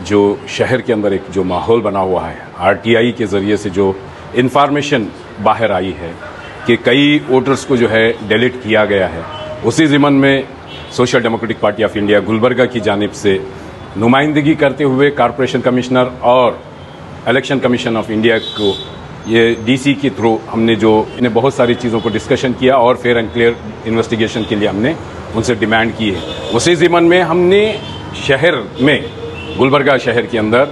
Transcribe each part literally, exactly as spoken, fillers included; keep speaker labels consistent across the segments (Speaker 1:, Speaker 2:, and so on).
Speaker 1: जो शहर के अंदर एक जो माहौल बना हुआ है, आरटीआई के ज़रिए से जो इन्फॉर्मेशन बाहर आई है कि कई वोटर्स को जो है डिलीट किया गया है, उसी ज़िमन में social democratic party of India Gulbarga की जानिब से नुमाइंदगी करते हुए कॉरपोरेशन कमिश्नर और इलेक्शन कमीशन ऑफ इंडिया को ये डीसी के थ्रू हमने जो इन्हें बहुत सारी चीज़ों को डिस्कशन किया और फेयर एंड क्लियर इन्वेस्टिगेशन के लिए हमने उनसे डिमांड की है। उसी ज़िमन में हमने शहर में, गुलबर्गा शहर के अंदर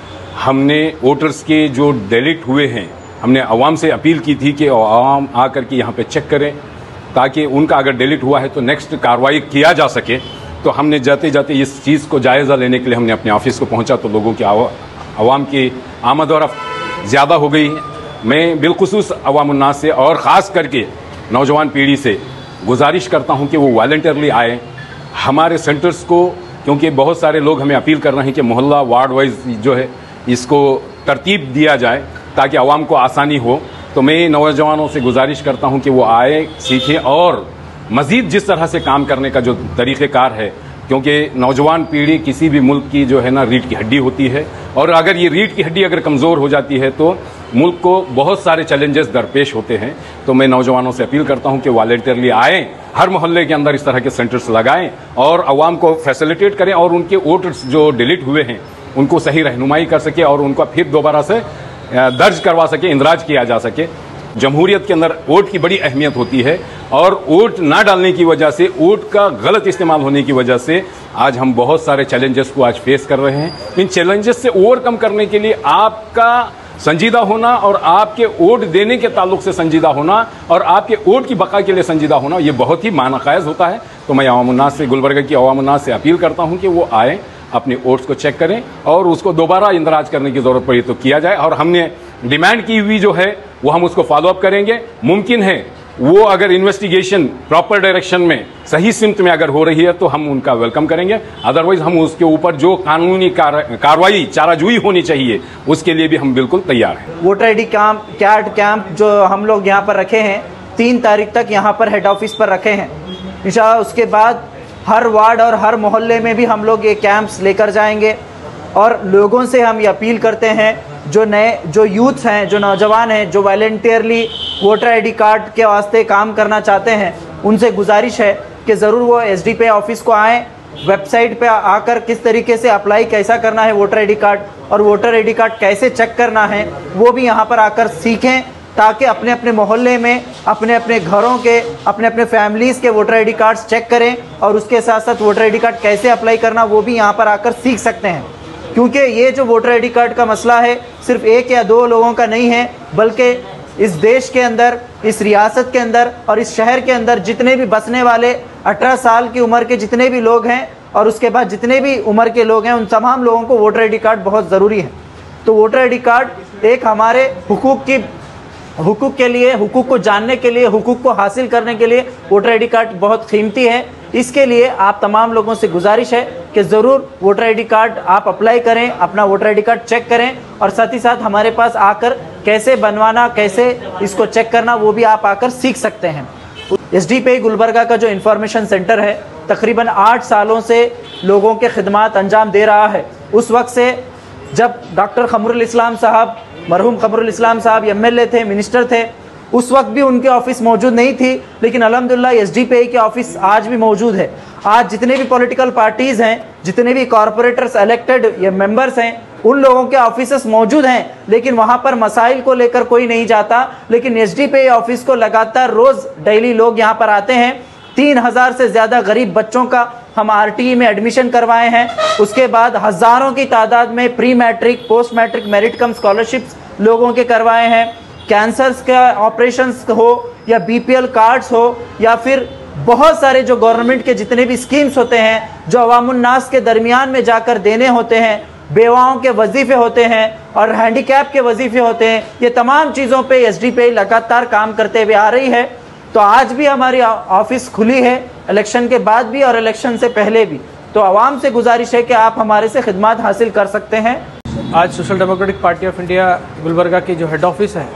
Speaker 1: हमने वोटर्स के जो डिलीट हुए हैं, हमने आवाम से अपील की थी कि आवाम आकर के यहाँ पे चेक करें ताकि उनका अगर डिलीट हुआ है तो नेक्स्ट कार्रवाई किया जा सके। तो हमने जाते जाते इस चीज़ को जायज़ा लेने के लिए हमने अपने ऑफिस को पहुँचा तो लोगों की आवाम की आमद और ज़्यादा हो गई है। मैं बिलखुसूस अवाम उन्नास से और ख़ास करके नौजवान पीढ़ी से गुजारिश करता हूं कि वो वॉलंटियरली आए हमारे सेंटर्स को, क्योंकि बहुत सारे लोग हमें अपील कर रहे हैं कि मोहल्ला वार्ड वाइज जो है इसको तरतीब दिया जाए ताकि आवाम को आसानी हो। तो मैं नौजवानों से गुजारिश करता हूं कि वो आए, सीखें और मज़ीद जिस तरह से काम करने का जो तरीक़ेकार है, क्योंकि नौजवान पीढ़ी किसी भी मुल्क की जो है ना रीढ़ की हड्डी होती है और अगर ये रीढ़ की हड्डी अगर कमज़ोर हो जाती है तो मुल्क को बहुत सारे चैलेंजेस दरपेश होते हैं। तो मैं नौजवानों से अपील करता हूं कि वॉलंटियरली आएँ, हर मोहल्ले के अंदर इस तरह के सेंटर्स लगाएं और आवाम को फैसिलिटेट करें और उनके वोटर्स जो डिलीट हुए हैं उनको सही रहनुमाई कर सके और उनको फिर दोबारा से दर्ज करवा सके, इंदराज किया जा सके। जमहूरियत के अंदर वोट की बड़ी अहमियत होती है और वोट ना डालने की वजह से, वोट का गलत इस्तेमाल होने की वजह से आज हम बहुत सारे चैलेंजेस को आज फेस कर रहे हैं। इन चैलेंजेस से ओवरकम करने के लिए आपका संजीदा होना और आपके वोट देने के ताल्लुक से संजीदा होना और आपके वोट की बका के लिए संजीदा होना, ये बहुत ही मानकायज होता है। तो मैं अवाम उन्नास से, गुलबर्गा की अवाम उन्नास से अपील करता हूँ कि वो आए, अपने वोट्स को चेक करें और उसको दोबारा इंदराज करने की ज़रूरत पड़ी तो किया जाए। और हमने डिमांड की हुई जो है वो हम उसको फॉलोअप करेंगे। मुमकिन है वो अगर इन्वेस्टिगेशन प्रॉपर डायरेक्शन में, सही सिमत में अगर हो रही है तो हम उनका वेलकम करेंगे, अदरवाइज हम उसके ऊपर जो कानूनी कार्रवाई चाराजोई होनी चाहिए उसके लिए भी हम बिल्कुल तैयार हैं।
Speaker 2: वोटर आई डी कैंप, कैट कैंप जो हम लोग यहाँ पर रखे हैं, तीन तारीख तक यहाँ पर हेड ऑफिस पर रखे हैं इंशाअल्लाह। उसके बाद हर वार्ड और हर मोहल्ले में भी हम लोग ये कैंप्स लेकर जाएंगे और लोगों से हम ये अपील करते हैं, जो नए जो यूथ्स हैं, जो नौजवान हैं, जो वॉलंटियरली वोटर आईडी कार्ड के वास्ते काम करना चाहते हैं, उनसे गुजारिश है कि ज़रूर वो एसडीपीआई ऑफिस को आएँ। वेबसाइट पे आकर किस तरीके से अप्लाई कैसा करना है वोटर आईडी कार्ड और वोटर आईडी कार्ड कैसे चेक करना है वो भी यहाँ पर आकर सीखें, ताकि अपने अपने मोहल्ले में, अपने अपने घरों के, अपने अपने फैमिलीज़ के वोटर आईडी कार्ड्स चेक करें और उसके साथ साथ वोटर आईडी कार्ड कैसे अप्लाई करना वो भी यहाँ पर आकर सीख सकते हैं। क्योंकि ये जो वोटर आईडी कार्ड का मसला है सिर्फ एक या दो लोगों का नहीं है, बल्कि इस देश के अंदर, इस रियासत के अंदर और इस शहर के अंदर जितने भी बसने वाले अठारह साल की उम्र के जितने भी लोग हैं और उसके बाद जितने भी उम्र के लोग हैं, उन तमाम लोगों को वोटर आईडी कार्ड बहुत ज़रूरी है। तो वोटर आईडी कार्ड एक हमारे हुकूक की हुकूक के लिए, हुकूक को जानने के लिए, हुकूक को हासिल करने के लिए वोटर आईडी कार्ड बहुत कीमती है। इसके लिए आप तमाम लोगों से गुजारिश है कि ज़रूर वोटर आईडी कार्ड आप अप्लाई करें, अपना वोटर आईडी कार्ड चेक करें और साथ ही साथ हमारे पास आकर कैसे बनवाना, कैसे इसको चेक करना वो भी आप आकर सीख सकते हैं। एसडीपीआई गुलबर्गा का जो इंफॉर्मेशन सेंटर है तकरीबन आठ सालों से लोगों के खिदमात अंजाम दे रहा है। उस वक्त से जब डॉक्टर क़मरुल इस्लाम साहब, मरहूम क़मरुल इस्लाम साहब एम एल ए थे, मिनिस्टर थे, उस वक्त भी उनके ऑफिस मौजूद नहीं थी, लेकिन अल्हम्दुलिल्लाह एसडीपीआई के ऑफिस आज भी मौजूद है। आज जितने भी पॉलिटिकल पार्टीज़ हैं, जितने भी कॉरपोरेटर्स इलेक्टेड या मेंबर्स हैं, उन लोगों के ऑफिस मौजूद हैं, लेकिन वहाँ पर मसाइल को लेकर कोई नहीं जाता। लेकिन एसडीपीआई ऑफिस को लगातार रोज़ डेली लोग यहाँ पर आते हैं। तीन हज़ार से ज़्यादा गरीब बच्चों का हम आरटीई में एडमिशन करवाए हैं। उसके बाद हज़ारों की तादाद में pre matric, post matric, merit cum scholarships लोगों के करवाए हैं। कैंसर्स का ऑपरेशंस हो या बीपीएल कार्ड्स हो या फिर बहुत सारे जो गवर्नमेंट के जितने भी स्कीम्स होते हैं जो अवामुन्नास के दरमियान में जाकर देने होते हैं, बेवाओं के वजीफ़े होते हैं और हैंडीकैप के वजीफ़े होते हैं, ये तमाम चीज़ों पे एसडीपीआई लगातार काम करते हुए आ रही है। तो आज भी हमारी ऑफिस खुली है, इलेक्शन के बाद भी और इलेक्शन से पहले भी। तो आवाम से गुजारिश है कि आप हमारे से खिदमत हासिल कर सकते हैं।
Speaker 3: आज social democratic party of India Gulbarga की जो हेड ऑफिस है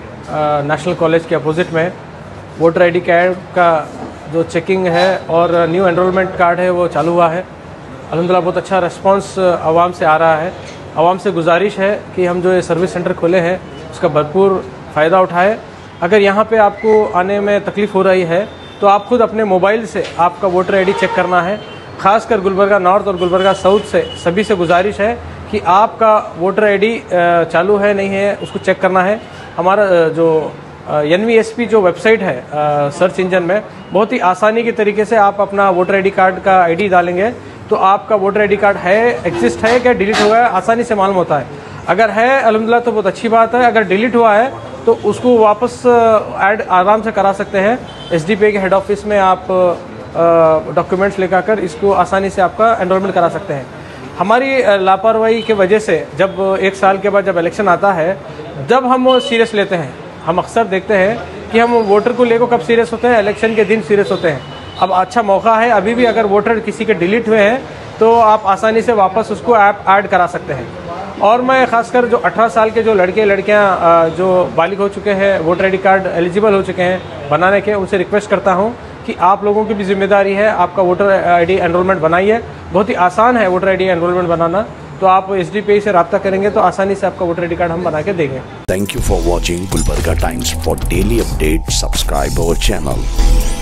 Speaker 3: नेशनल कॉलेज के अपोजिट में वोटर आईडी कार्ड का जो चेकिंग है और न्यू एनरोलमेंट कार्ड है वो चालू हुआ है। अल्हम्दुलिल्लाह बहुत अच्छा रिस्पांस आवाम से आ रहा है। आवाम से गुजारिश है कि हम जो ये सर्विस सेंटर खोले हैं उसका भरपूर फ़ायदा उठाए। अगर यहाँ पे आपको आने में तकलीफ़ हो रही है तो आप खुद अपने मोबाइल से आपका वोटर आईडी चेक करना है। ख़ासकर गुलबर्गा नॉर्थ और गुलबर्गा साउथ से सभी से गुजारिश है कि आपका वोटर आईडी चालू है नहीं है उसको चेक करना है। हमारा जो एन वी एस पी जो वेबसाइट है सर्च इंजन में बहुत ही आसानी के तरीके से आप अपना वोटर आईडी कार्ड का आईडी डालेंगे तो आपका वोटर आईडी कार्ड है, एग्जिस्ट है क्या, डिलीट हुआ है, आसानी से मालूम होता है। अगर है अल्हम्दुलिल्लाह तो बहुत अच्छी बात है, अगर डिलीट हुआ है तो उसको वापस ऐड आराम से करा सकते हैं। एस डी पी के हेड ऑफिस में आप डॉक्यूमेंट्स लेकर कर इसको आसानी से आपका एनरोलमेंट करा सकते हैं। हमारी लापरवाही की वजह से जब एक साल के बाद जब इलेक्शन आता है जब हम वो सीरियस लेते हैं, हम अक्सर देखते हैं कि हम वोटर को लेकर कब सीरियस होते हैं, इलेक्शन के दिन सीरियस होते हैं। अब अच्छा मौका है, अभी भी अगर वोटर किसी के डिलीट हुए हैं तो आप आसानी से वापस उसको ऐप ऐड करा सकते हैं। और मैं ख़ासकर जो अठारह साल के जो लड़के लड़कियां जो बालिग हो चुके हैं, वोटर आईडी कार्ड एलिजिबल हो चुके हैं बनाने के, उनसे रिक्वेस्ट करता हूं कि आप लोगों की भी जिम्मेदारी है, आपका वोटर आईडी एनरोलमेंट बनाइए। बहुत ही आसान है वोटर आईडी एनरोलमेंट बनाना, तो आप एस डी पी आई से रब्ता करेंगे तो आसानी से आपका वोटर आईडी कार्ड हम बना के देंगे।
Speaker 4: Thank you for watching Gulbarga times. For daily update subscribe our channel.